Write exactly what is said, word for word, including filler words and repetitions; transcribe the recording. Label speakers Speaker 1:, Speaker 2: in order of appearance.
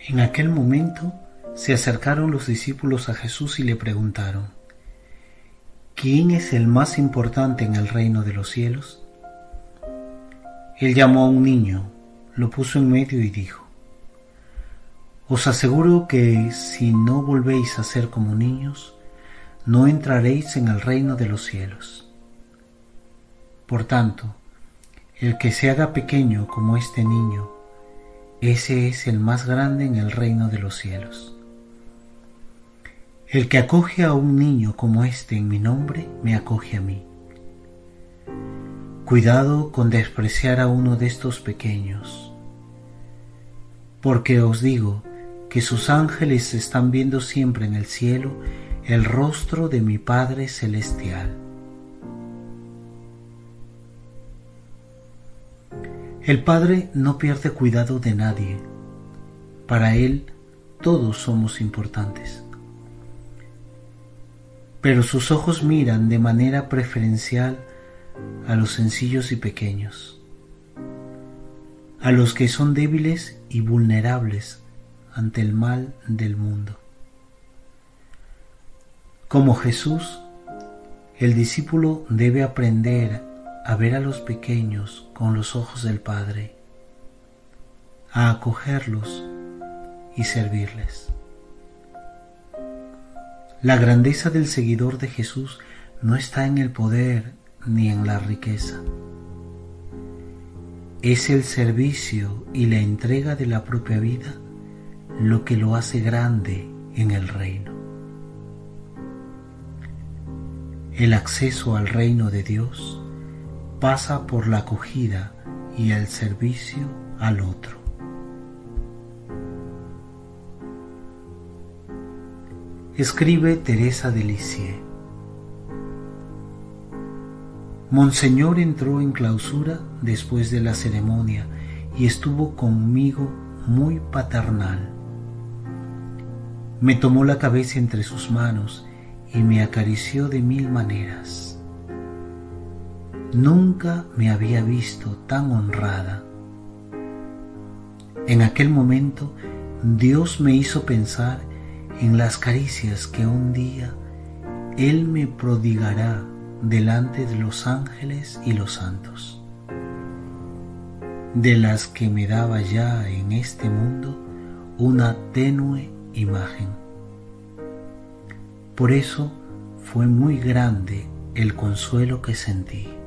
Speaker 1: En aquel momento se acercaron los discípulos a Jesús y le preguntaron: ¿quién es el más importante en el reino de los cielos? Él llamó a un niño, lo puso en medio y dijo: os aseguro que si no volvéis a ser como niños, no entraréis en el reino de los cielos. Por tanto, el que se haga pequeño como este niño, ese es el más grande en el reino de los cielos. El que acoge a un niño como este en mi nombre, me acoge a mí. Cuidado con despreciar a uno de estos pequeños, porque os digo que sus ángeles están viendo siempre en el cielo el rostro de mi Padre Celestial. El Padre no pierde cuidado de nadie. Para Él todos somos importantes. Pero sus ojos miran de manera preferencial a los sencillos y pequeños, a los que son débiles y vulnerables ante el mal del mundo. Como Jesús, el discípulo debe aprender a ver a los pequeños con los ojos del Padre, a acogerlos y servirles. La grandeza del seguidor de Jesús no está en el poder ni en la riqueza. Es el servicio y la entrega de la propia vida lo que lo hace grande en el reino. El acceso al reino de Dios pasa por la acogida y el servicio al otro. Escribe Teresa de Lisieux. Monseñor entró en clausura después de la ceremonia y estuvo conmigo muy paternal. Me tomó la cabeza entre sus manos y me acarició de mil maneras. Nunca me había visto tan honrada. En aquel momento Dios me hizo pensar en las caricias que un día Él me prodigará delante de los ángeles y los santos, de las que me daba ya en este mundo una tenue imagen. Por eso fue muy grande el consuelo que sentí.